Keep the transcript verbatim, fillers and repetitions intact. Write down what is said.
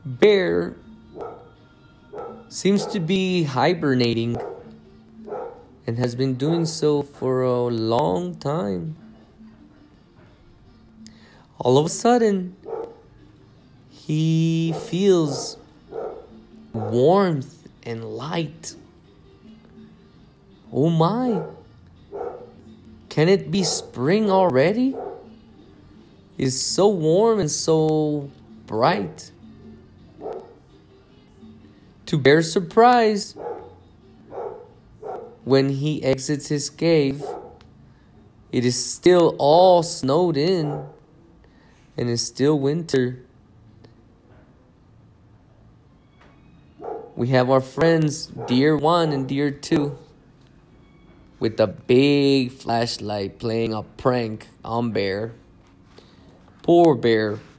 Bear seems to be hibernating and has been doing so for a long time. All of a sudden, he feels warmth and light. Oh my! Can it be spring already? It's so warm and so bright. To Bear's surprise, when he exits his cave, it is still all snowed in and it's still winter. We have our friends Deer one and Deer two with a big flashlight playing a prank on Bear. Poor Bear.